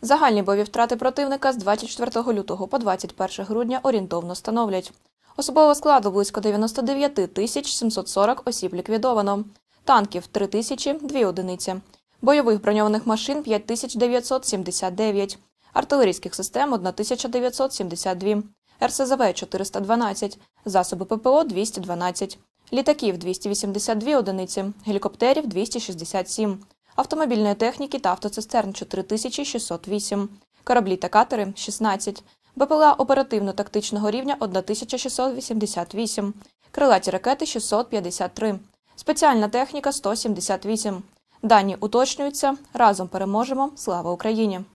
Загальні бойові втрати противника з 24 лютого по 21 грудня орієнтовно становлять. Особового складу близько 99 740 осіб ліквідовано. Танків – 3002 одиниці. Бойових броньованих машин – 5979. Артилерійських систем – 1972. РСЗВ – 412. Засоби ППО – 212. Літаків – 282 одиниці. Гелікоптерів – 267. Автомобільної техніки та автоцистерн – 4608. Кораблі та катери – 16. БПЛА оперативно-тактичного рівня – 1688. Крилаті ракети – 653. Спеціальна техніка – 178. Дані уточнюються. Разом переможемо. Слава Україні!